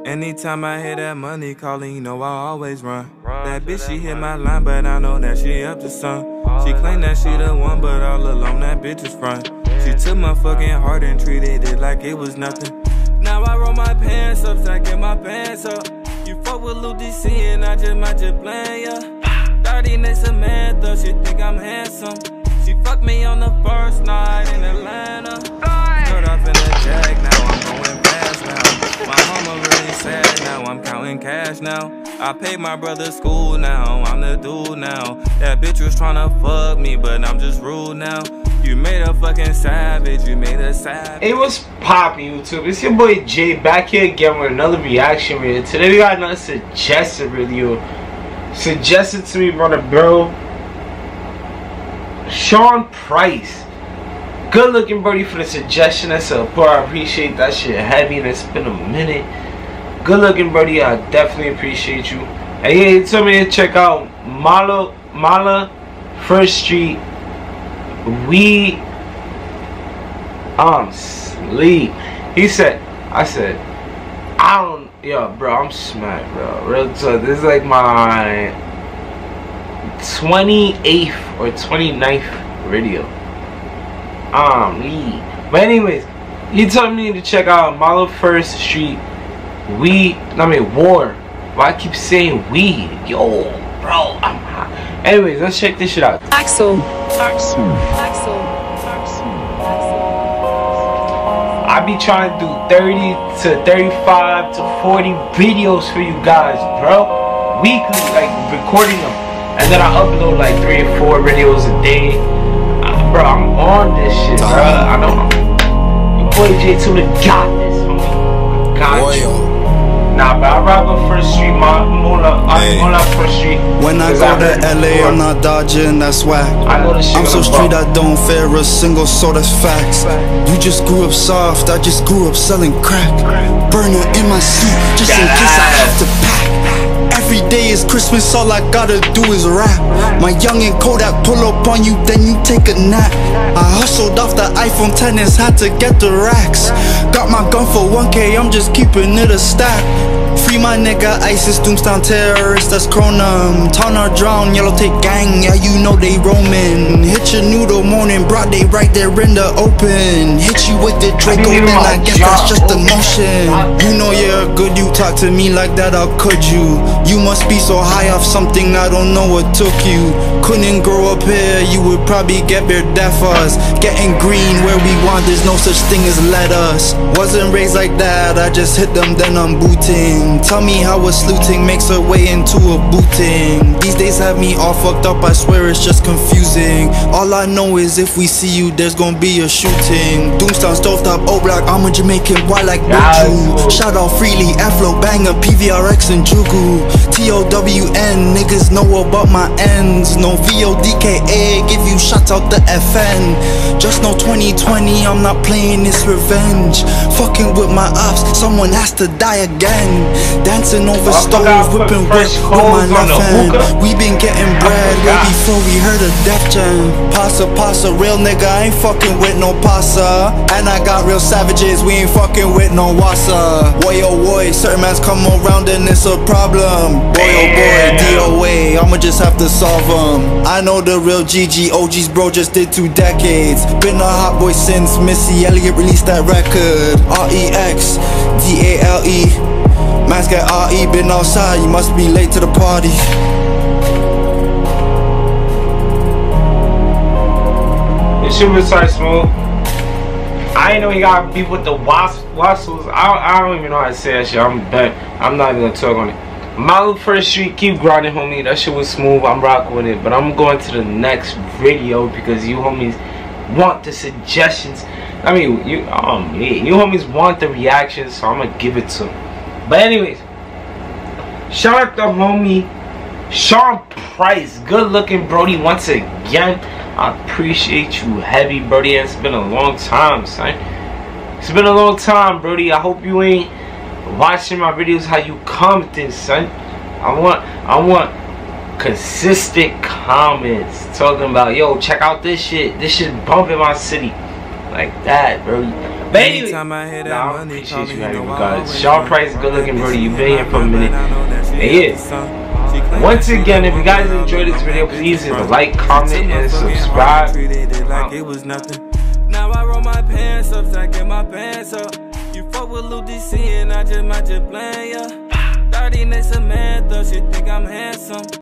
Anytime I hear that money calling, you know I always run. That bitch, she hit my line, but I know that she up to something. She claimed that she the one, but all along that bitch is front. She took my fucking heart and treated it like it was nothing. Now I roll my pants up, so I get my pants up. You fuck with Lil DC and I just might just blame ya. 30 next Samantha, she think I'm handsome. She fucked me on the first night in Atlanta. Start off in the jag, now I'm going fast now. My mama really sad, now I'm counting cash now. I paid my brother's school now, I'm the dude now. That bitch was tryna fuck me, but I'm just rude now. You made a fucking savage, you made a savage. Hey, what's poppin', YouTube? It's your boy Jay back here again with another reaction video. Today we got another suggested video. Suggested to me, brother, bro. Sean Price. Good looking, birdie, for the suggestion and support. I appreciate that shit heavy, and it's been a minute. Good looking, birdie. I definitely appreciate you. And yeah, he told me to check out Moula, First Street. Sleep. I said, yo, bro, I'm smacked, bro. Real talk. This is like my 28th or 29th video. But anyways, he told me to check out Moula First Street. War. Why I keep saying weed? Yo, bro, I'm hot. Anyways, let's check this shit out. Axel. I be trying to do 30 to 35 to 40 videos for you guys, bro. Weekly, like recording them. And then I upload like 3 or 4 videos a day. Bro, I'm on this shit, bro. I know. Your boy J2 got this, homie. I got you. Nah, but I rock on First Street, Moula First Street. When I go to LA, I'm not dodging, that's whack. I'm so street, I don't fear a single soul, that's facts. You just grew up soft, I just grew up selling crack. Burner in my seat, just in case I have to pack. Every day is Christmas, all I gotta do is rap. My young and Kodak pull up on you, then you take a nap. I hustled off the iPhone 10s, had to get the racks. Got my gun for 1K, I'm just keeping it a stack. Free my nigga ISIS, Doomstown terrorists, that's Cronum. Town or drown, yellow tape gang, yeah you know they roaming. Hit your noodle morning, broad day right there in the open. Hit you with the Draco, then I guess that's just emotion. You know you're good, you talk to me like that, how could you? You must be so high off something, I don't know what took you. Couldn't grow up here, you would probably get bare deaf us. Getting green where we want, there's no such thing as lettuce. Wasn't raised like that, I just hit them then I'm booting. Tell me how a sleuting makes her way into a booting. These days have me all fucked up, I swear it's just confusing. All I know is if we see you, there's gonna be a shooting. Doomstown, stovetop, O-Block, I'm a Jamaican boy like Buju. Shout out freely, Afro, Banger, PVRX and Jugu. TOWN, niggas know about my ends. No VODKA, give you shots out the FN. Just know 2020, I'm not playing this revenge. Fucking with my ops, someone has to die again. Dancing over stove, whipping whip with my left hand. We been getting bread way before we heard a Def Jam. Pasa, real nigga, I ain't fucking with no pasa. And I got real savages, we ain't fucking with no wassa. Boy oh boy, certain mans come around and it's a problem. Boy oh boy, DOA, I'ma just have to solve them. I know the real GG, OGs bro just did 2 decades. Been a hot boy since Missy Elliott released that record. REX, DALE. Man's got RE, been outside, you must be late to the party. This shit was so smooth. I ain't know he got beef with the wassels. I don't even know how to say that shit. I'm not even gonna talk on it. Moula First Street, keep grinding, homie. That shit was smooth. I'm rocking with it. But I'm going to the next video because you homies want the suggestions. I mean, you homies want the reactions, so I'm gonna give it to them. But anyways, shout out to homie Sean Price. Good looking, brody, once again. I appreciate you heavy, brody. It's been a long time, son. It's been a long time, brody. I hope you ain't watching my videos how you commenting, son. I want consistent comments talking about, yo, check out this shit. This shit bumping my city. Like that, bro. Baby! Nah, I appreciate you, man, regardless. Shaw Price, good looking, Brody. You've been here for a minute. Once again, if you guys enjoyed this video, please hit the like, comment, and subscribe. Like it was nothing. Now I roll my pants up, stacking my pants up. You fuck with Lil DC and I just might just blame ya. 30 next Samantha, she think I'm handsome.